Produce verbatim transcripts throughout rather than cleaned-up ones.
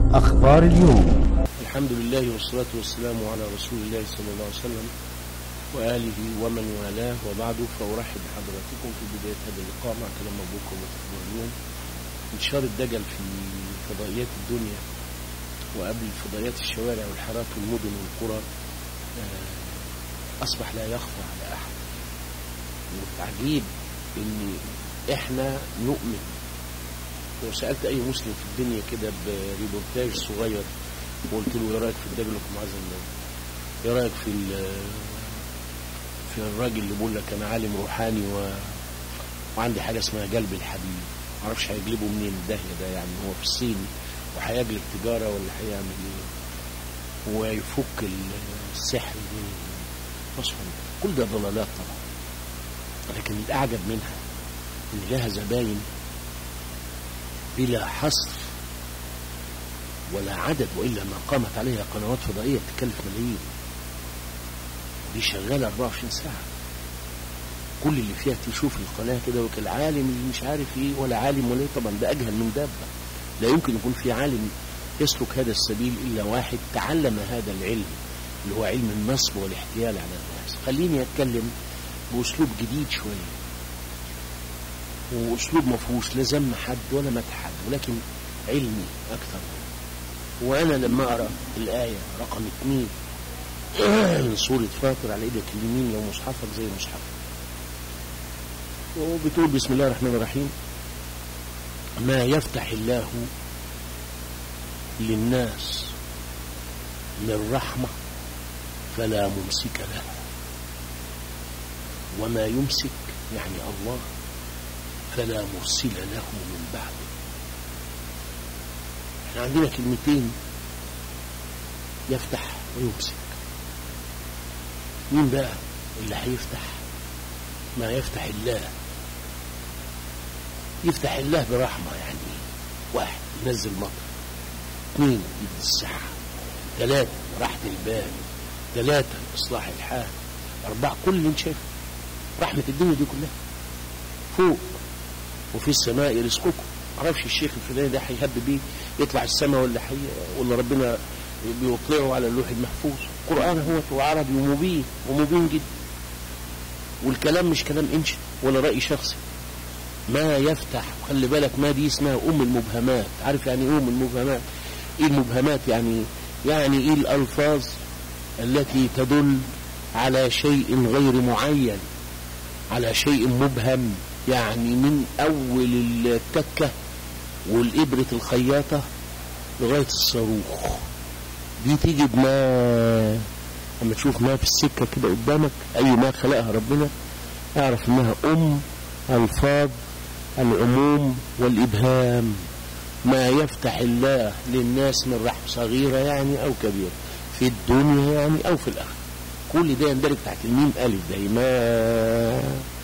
أخبار اليوم. الحمد لله والصلاة والسلام على رسول الله صلى الله عليه وسلم وآله ومن والاه، وبعد، فأرحب بحضراتكم في بداية هذا اللقاء مع كلام أبوكم وأخبار اليوم. انتشار الدجل في فضائيات الدنيا وقبل فضائيات الشوارع والحارات والمدن والقرى أصبح لا يخفى على أحد. والعجيب إن إحنا نؤمن. لو سألت أي مسلم في الدنيا كده بريبورتاج صغير وقلت له إيه رأيك في الدجل معاذ الله؟ إيه رأيك في في الراجل اللي بيقول لك أنا عالم روحاني و... وعندي حاجة اسمها جلب الحديد، معرفش هيجلبه منين الدهية ده، يعني هو في الصين وهيجلب تجارة ولا هيعمل إيه؟ ويفك السحر دي. كل ده ضلالات طبعا، لكن الأعجب منها إن لها زباين بلا حصر ولا عدد، وإلا ما قامت عليها قنوات فضائية تكلف ملايين. دي شغالة أربعة وعشرين ساعة، كل اللي فيها تشوف القناة كده وكالعالم اللي مش عارف ايه ولا عالم ولا ايه. طبعا ده أجهل من دابة. لا يمكن يكون في عالم يسلك هذا السبيل إلا واحد تعلم هذا العلم اللي هو علم النصب والاحتيال على الناس. خليني أتكلم بأسلوب جديد شوية، وأسلوب مفهوش لا ذم حد ولا مدح حد، ولكن علمي أكثر. وأنا لما أقرأ الآية رقم اثنين من سورة فاطر على إيدك اليمين لو مصحفك زي مصحفك، وبتقول بسم الله الرحمن الرحيم: ما يفتح الله للناس من رحمة فلا ممسك له، وما يمسك يعني الله فلا مرسل له من بعده. احنا عندنا كلمتين: يفتح ويمسك. مين بقى اللي هيفتح؟ ما يفتح الله. يفتح الله برحمة، يعني واحد ينزل مطر، اثنين يدي الصحة، ثلاثة راحة البال، ثلاثة إصلاح الحال، أربعة كل اللي انت شايفه. رحمة الدنيا دي كلها فوق. وفي السماء رزقكم. معرفش الشيخ الفلاني ده هيهب بيه يطلع السماء ولا حي ولا ربنا بيطلعه على اللوح المحفوظ. القرآن هو عربي ومبين ومبين جدا، والكلام مش كلام انشا ولا رأي شخصي. ما يفتح، خلي بالك ما دي اسمها أم المبهمات. عارف يعني ايه أم المبهمات؟ ايه المبهمات؟ يعني يعني ايه الألفاظ التي تدل على شيء غير معين، على شيء مبهم، يعني من أول التكة والإبرة الخياطة لغاية الصاروخ. دي تيجي بما لما تشوف ما في السكة كده قدامك، أي ما خلقها ربنا، اعرف إنها أم ألفاظ العموم والإبهام. ما يفتح الله للناس من رحمة، صغيرة يعني أو كبيرة، في الدنيا يعني أو في الآخرة. كل ده يندرج تحت الميم ألف دايما.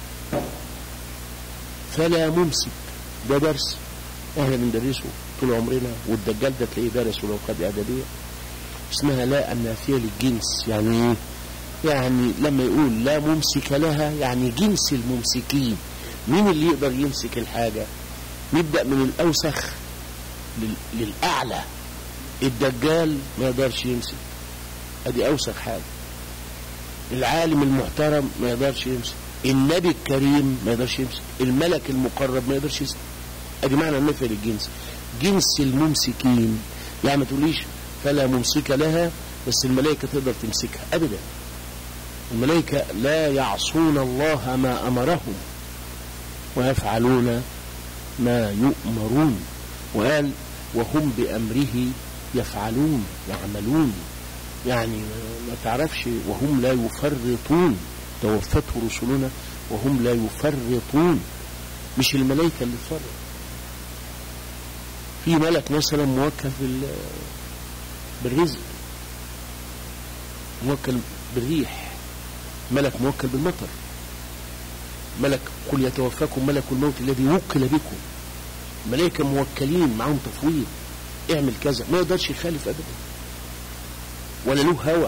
فلا ممسك. ده درس احنا بندرسه طول عمرنا، والدجال ده تلاقيه درسه لو خد اعداديه. اسمها لا النافيه للجنس. يعني ايه؟ يعني لما يقول لا ممسك لها يعني جنس الممسكين. مين اللي يقدر يمسك الحاجه؟ نبدا من الاوسخ للاعلى. الدجال ما يقدرش يمسك، ادي اوسخ حاجه. العالم المحترم ما يقدرش يمسك، النبي الكريم ما يقدرش يمسك، الملك المقرب ما يقدرش يمسك. ادي معنى النفي للجنس. جنس الممسكين، يعني ما تقوليش فلا ممسك لها بس الملائكه تقدر تمسكها، ابدا. الملائكه لا يعصون الله ما امرهم ويفعلون ما يؤمرون. وقال وهم بامره يفعلون يعملون، يعني ما تعرفش وهم لا يفرطون. توفته رسلنا وهم لا يفرطون. مش الملائكة اللي تفرط. في ملك مثلا موكل بالرزق، موكل بالريح، ملك موكل بالمطر، ملك قل يتوفاكم ملك الموت الذي وكل بكم. ملائكة موكلين معهم تفويض، اعمل كذا، ما يقدرش يخالف ابدا، ولا له هوى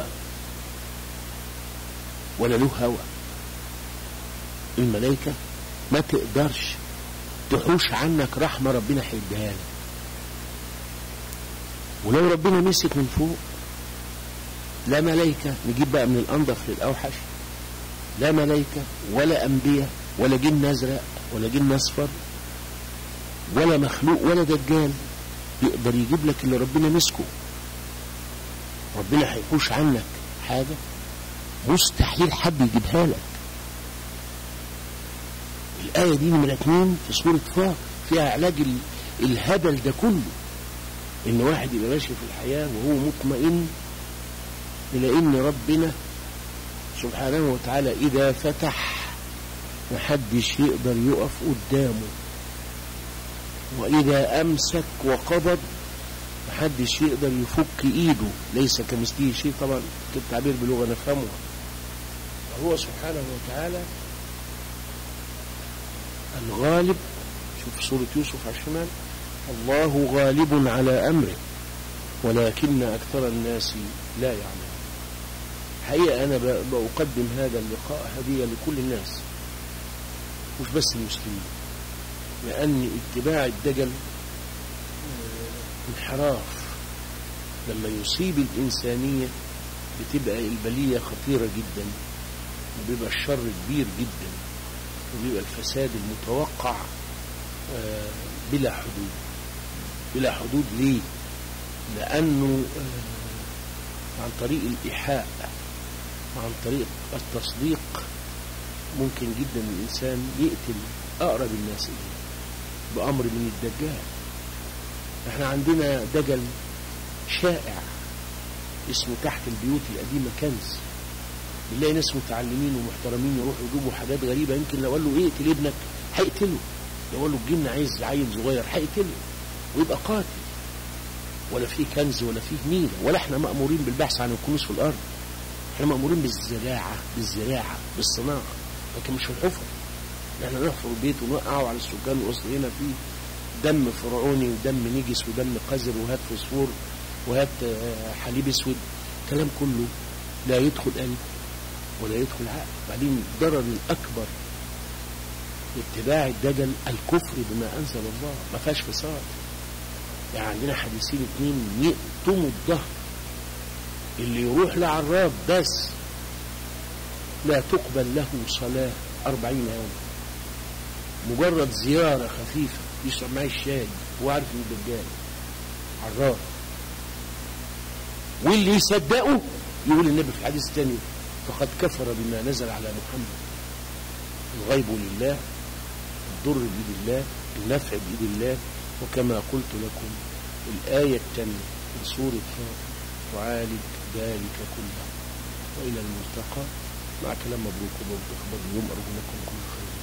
ولا له هوى. الملائكة ما تقدرش تحوش عنك رحمة ربنا هيديها لك. ولو ربنا مسك من فوق لا ملائكة، نجيب بقى من الأنظف للأوحش، لا ملائكة ولا أنبياء ولا جن أزرق ولا جن أصفر ولا مخلوق ولا دجال يقدر يجيب لك اللي ربنا مسكه. ربنا هيحوش عنك حاجة مستحيل حد يجيبها لك. الآية دي نمرة اتنين في سورة فاطر فيها علاج الهبل ده كله، إن واحد يبقى ماشي في الحياة وهو مطمئن إلى إن ربنا سبحانه وتعالى إذا فتح محدش يقدر يقف قدامه، وإذا أمسك وقبض محدش يقدر يفك إيده، ليس كمثله شيء. طبعا التعبير بلغة نفهمها. وهو سبحانه وتعالى الغالب. شوف سورة يوسف على الشمال، الله غالب على أمره ولكن أكثر الناس لا يعلمون. حقيقة أنا بقدم هذا اللقاء هدية لكل الناس مش بس المسلمين، لأن اتباع الدجل انحراف لما يصيب الإنسانية بتبقى البلية خطيرة جدا، وبيبقى الشر كبير جدا، وبيبقى الفساد المتوقع بلا حدود. بلا حدود ليه؟ لأنه عن طريق الإيحاء وعن طريق التصديق ممكن جدا الإنسان يقتل أقرب الناس إليه بأمر من الدجال. احنا عندنا دجل شائع اسمه تحت البيوت القديمة كنز. بنلاقي ناس متعلمين ومحترمين يروحوا يجيبوا حاجات غريبة، يمكن لو قال له ايه اقتل ابنك هيقتله، لو قال له الجن عايز عيل صغير هيقتله ويبقى قاتل. ولا فيه كنز ولا فيه مينا، ولا احنا مأمورين بالبحث عن الكنوز في الأرض، احنا مأمورين بالزراعة بالزراعة بالصناعة، لكن مش في الحفر. احنا نحفر البيت ونوقعه على السكان وأصل هنا فيه دم فرعوني ودم نجس ودم قذر وهات فوسفور وهات حليب اسود، كلام كله لا يدخل قلب ولا يدخل عقل. بعدين الضرر الأكبر اتباع الدجل الكفر بما أنزل الله، ما فيهاش فساد. يعني عندنا حديثين اتنين يقطموا الظهر، اللي يروح لعراب بس لا تقبل له صلاة أربعين يوم، مجرد زيارة خفيفة يشرب معي الشاي وعارف ان الدجال عراب. واللي يصدقه يقول النبي في الحديث الثاني فقد كفر بما نزل على محمد. الغيب لله، الضر بيد الله، النفع بيد الله. وكما قلت لكم الآية الثانية من سورة فاطر تعالج ذلك كله. وإلى الملتقى مع كلام مبروك وبركة. أخبار اليوم أرجو لكم كل خير.